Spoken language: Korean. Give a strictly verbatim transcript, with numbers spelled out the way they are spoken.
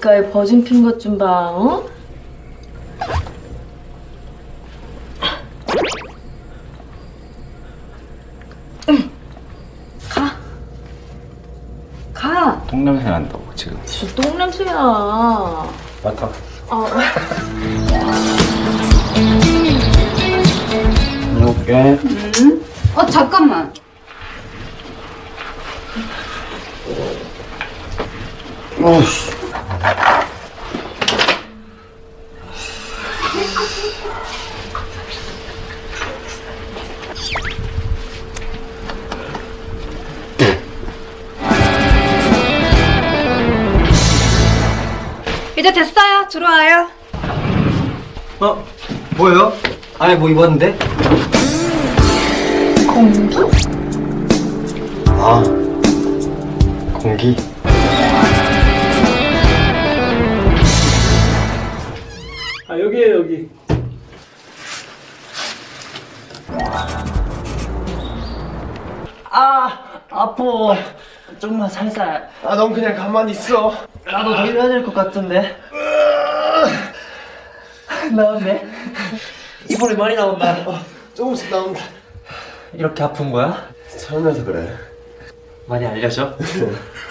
입가에 버진 핀 것 좀 봐, 어? 가. 가. 똥냄새 난다고 지금. 진짜 똥냄새야. 맡아. 아. 다녀올게. 응? 어, 잠깐만. 어우씨. 이제 됐어요. 들어와요. 어? 뭐예요? 안에 뭐 입었는데? 공기? 아, 공기? 아, 여기에요, 여기. 아, 아파. 좀만 살살. 아, 넌 그냥 가만히 있어. 나도 더 일해야 될 것 같은데. 나왔네. 이번에 많이 나온다. 어, 조금씩 나온다. 이렇게 아픈 거야? 처음이라서 그래. 많이 알려줘.